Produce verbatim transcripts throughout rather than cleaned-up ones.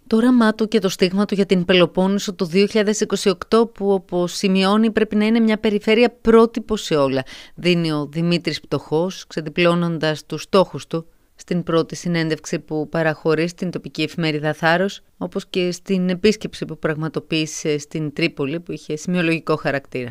Το όραμά του και το στίγμα του για την Πελοπόννησο το δύο χιλιάδες είκοσι οκτώ, που όπως σημειώνει πρέπει να είναι μια περιφέρεια πρότυπο σε όλα, δίνει ο Δημήτρης Πτωχός, ξεδιπλώνοντας τους στόχους του στην πρώτη συνέντευξη που παραχωρεί στην τοπική εφημερίδα Θάρρος, όπως και στην επίσκεψη που πραγματοποίησε στην Τρίπολη, που είχε σημειολογικό χαρακτήρα.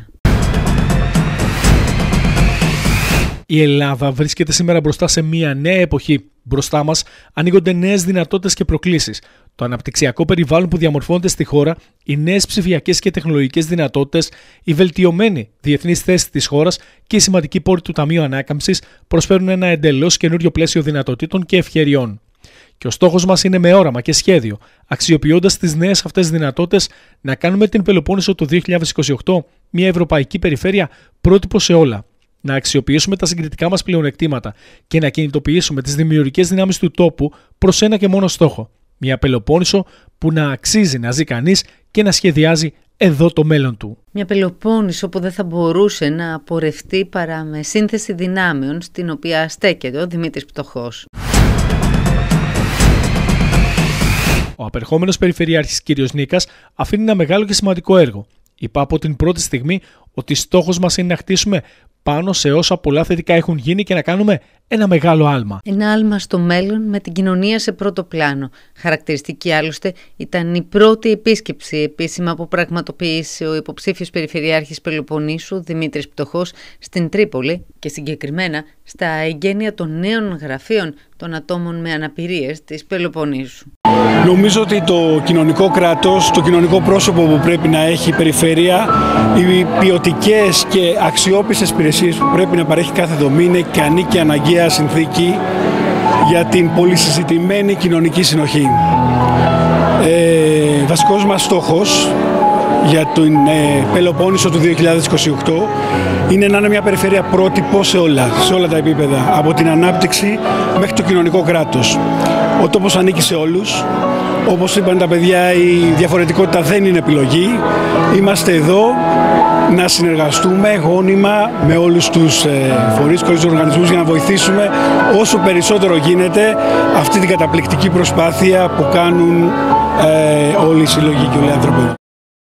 Η Ελλάδα βρίσκεται σήμερα μπροστά σε μια νέα εποχή. Μπροστά μας ανοίγονται νέες δυνατότητες και προκλήσεις. Το αναπτυξιακό περιβάλλον που διαμορφώνεται στη χώρα, οι νέες ψηφιακές και τεχνολογικές δυνατότητες, η βελτιωμένη διεθνής θέση της χώρας και οι σημαντικοί πόροι του Ταμείου Ανάκαμψης προσφέρουν ένα εντελώς καινούριο πλαίσιο δυνατοτήτων και ευκαιριών. Και ο στόχος μας είναι με όραμα και σχέδιο, αξιοποιώντας τις νέες αυτές δυνατότητες, να κάνουμε την Πελοπόννησο το δύο χιλιάδες είκοσι οκτώ μια ευρωπαϊκή περιφέρεια πρότυπο σε όλα. Να αξιοποιήσουμε τα συγκριτικά μας πλεονεκτήματα και να κινητοποιήσουμε τις δημιουργικές δυνάμεις του τόπου προς ένα και μόνο στόχο. Μια Πελοπόννησο που να αξίζει να ζει κανείς και να σχεδιάζει εδώ το μέλλον του. Μια Πελοπόννησο που δεν θα μπορούσε να απορρευτεί παρά με σύνθεση δυνάμεων στην οποία στέκεται ο Δημήτρης Πτωχός. Ο απερχόμενος Περιφερειάρχης κ. Νίκας αφήνει ένα μεγάλο και σημαντικό έργο. Είπα από την πρώτη στιγμή ότι στόχος μας είναι να χτίσουμε πάνω σε όσα πολλά θετικά έχουν γίνει και να κάνουμε ένα μεγάλο άλμα. Ένα άλμα στο μέλλον με την κοινωνία σε πρώτο πλάνο. Χαρακτηριστική άλλωστε ήταν η πρώτη επίσκεψη επίσημα που πραγματοποίησε ο υποψήφιος Περιφερειάρχης Πελοποννήσου Δημήτρης Πτωχός στην Τρίπολη και συγκεκριμένα στα εγγένεια των νέων γραφείων των ατόμων με αναπηρίες της Πελοποννήσου. Νομίζω ότι το κοινωνικό κράτος, το κοινωνικό πρόσωπο που πρέπει να έχει η περιφέρεια, οι ποιοτικές και αξιόπιστες υπηρεσίες που πρέπει να παρέχει κάθε δομή είναι ικανή και αναγκαία συνθήκη για την πολυσυζητημένη κοινωνική συνοχή. Ε, βασικός μας στόχος για την ε, Πελοπόννησο του δύο χιλιάδες είκοσι οκτώ είναι να είναι μια περιφέρεια πρότυπο σε όλα, σε όλα τα επίπεδα, από την ανάπτυξη μέχρι το κοινωνικό κράτος. Ο τόπος ανήκει σε όλους. Όπως είπαν τα παιδιά, η διαφορετικότητα δεν είναι επιλογή. Είμαστε εδώ να συνεργαστούμε γόνιμα με όλους τους φορείς και όλους τους οργανισμούς για να βοηθήσουμε όσο περισσότερο γίνεται αυτή την καταπληκτική προσπάθεια που κάνουν ε, όλοι οι σύλλογοι και όλοι οι άνθρωποι.